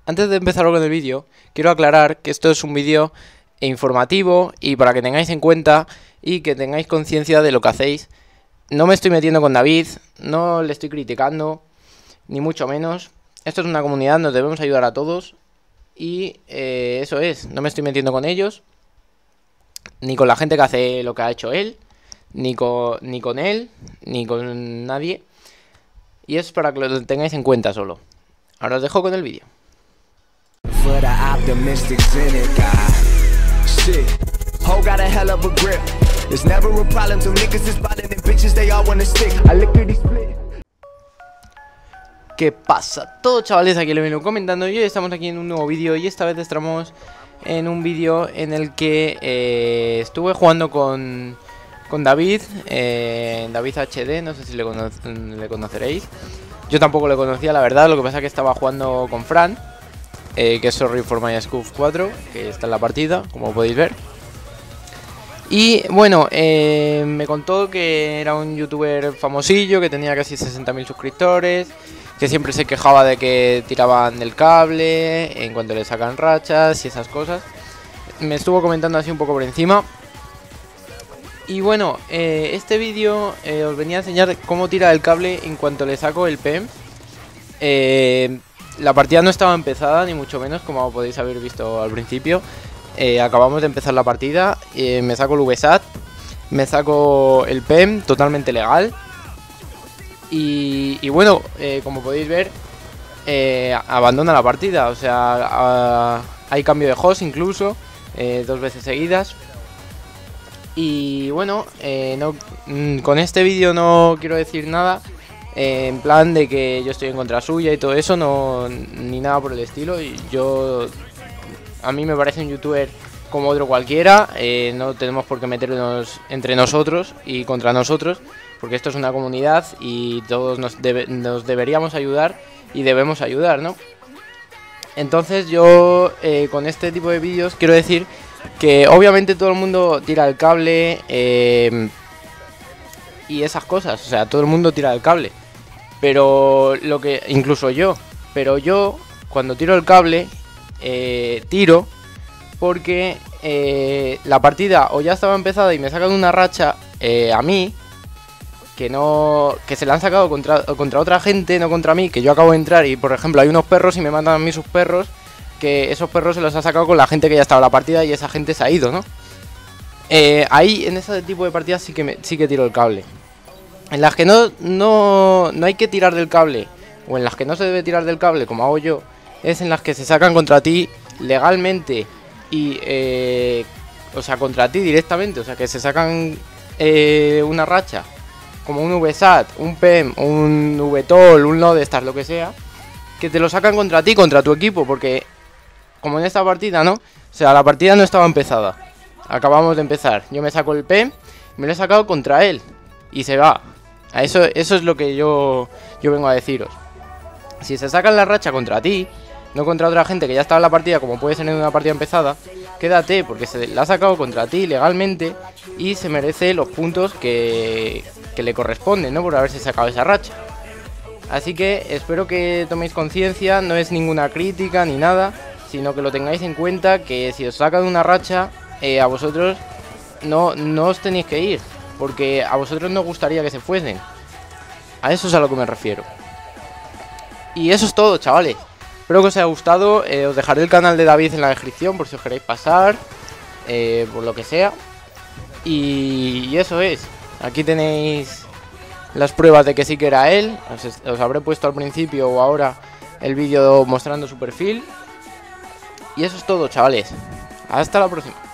Antes de empezar con el vídeo, quiero aclarar que esto es un vídeo informativo y para que tengáis en cuenta y que tengáis conciencia de lo que hacéis. No me estoy metiendo con David, no le estoy criticando, ni mucho menos. Esto es una comunidad, nos debemos ayudar a todos y eso es, no me estoy metiendo con ellos, ni con la gente que hace lo que ha hecho él, ni con él, ni con nadie. Y es para que lo tengáis en cuenta solo. Ahora os dejo con el vídeo. For the optimistic cynic, shit. Ho got a hell of a grip. It's never a problem to niggas is spotting and bitches they all wanna stick. I lickety split. ¿Qué pasa? Todo chavales, aquí lo vengo comentando y hoy estamos aquí en un nuevo vídeo y esta vez estamos en un vídeo en el que estuve jugando con David, David HD, no sé si le conoceréis. Yo tampoco le conocía, la verdad, lo que pasa es que estaba jugando con Fran, que es Sorry for My Scoof 4, que está en la partida, como podéis ver. Y bueno, me contó que era un youtuber famosillo, que tenía casi 60.000 suscriptores, que siempre se quejaba de que tiraban del cable en cuanto le sacan rachas y esas cosas. Me estuvo comentando así un poco por encima. Y bueno, este vídeo os venía a enseñar cómo tira el cable en cuanto le saco el PEM. La partida no estaba empezada, ni mucho menos, como podéis haber visto al principio. Acabamos de empezar la partida, me saco el VSAT, me saco el PEM, totalmente legal. Y bueno, como podéis ver, abandona la partida, o sea, hay cambio de host incluso, 2 veces seguidas. Y bueno, con este vídeo no quiero decir nada, en plan de que yo estoy en contra suya y todo eso, no, ni nada por el estilo. Y a mí me parece un youtuber como otro cualquiera, no tenemos por qué meternos entre nosotros y contra nosotros, porque esto es una comunidad y todos nos deberíamos ayudar y debemos ayudar, ¿no? Entonces yo con este tipo de vídeos quiero decir que obviamente todo el mundo tira el cable y esas cosas, o sea, todo el mundo tira el cable, pero incluso yo, cuando tiro el cable tiro porque la partida o ya estaba empezada y me sacan una racha a mí que se la han sacado contra otra gente, no contra mí, que yo acabo de entrar y por ejemplo hay unos perros y me mandan a mí sus perros, que esos perros se los ha sacado con la gente que ya estaba en la partida y esa gente se ha ido, ¿no? Ahí en ese tipo de partidas sí que tiro el cable. En las que no hay que tirar del cable, o en las que no se debe tirar del cable como hago yo, es en las que se sacan contra ti legalmente y o sea, contra ti directamente, o sea, que se sacan una racha como un VSAT, un PEM, un VTOL, un Lodestar, lo que sea, que te lo sacan contra ti, contra tu equipo, porque como en esta partida, ¿no? O sea, la partida no estaba empezada, acabamos de empezar, yo me saco el PEM, me lo he sacado contra él y se va. Eso es lo que yo vengo a deciros. Si se sacan la racha contra ti, no contra otra gente que ya estaba en la partida, como puede ser en una partida empezada, quédate, porque se la ha sacado contra ti legalmente y se merece los puntos que le corresponden, ¿no? Por haberse sacado esa racha. Así que espero que toméis conciencia, no es ninguna crítica ni nada, sino que lo tengáis en cuenta, que si os sacan una racha, a vosotros no os tenéis que ir, porque a vosotros no os gustaría que se fuesen. A eso es a lo que me refiero. Y eso es todo, chavales. Espero que os haya gustado, os dejaré el canal de David en la descripción por si os queréis pasar, por lo que sea. Y eso es, aquí tenéis las pruebas de que sí que era él. Os habré puesto al principio o ahora el vídeo mostrando su perfil. Y eso es todo, chavales. Hasta la próxima.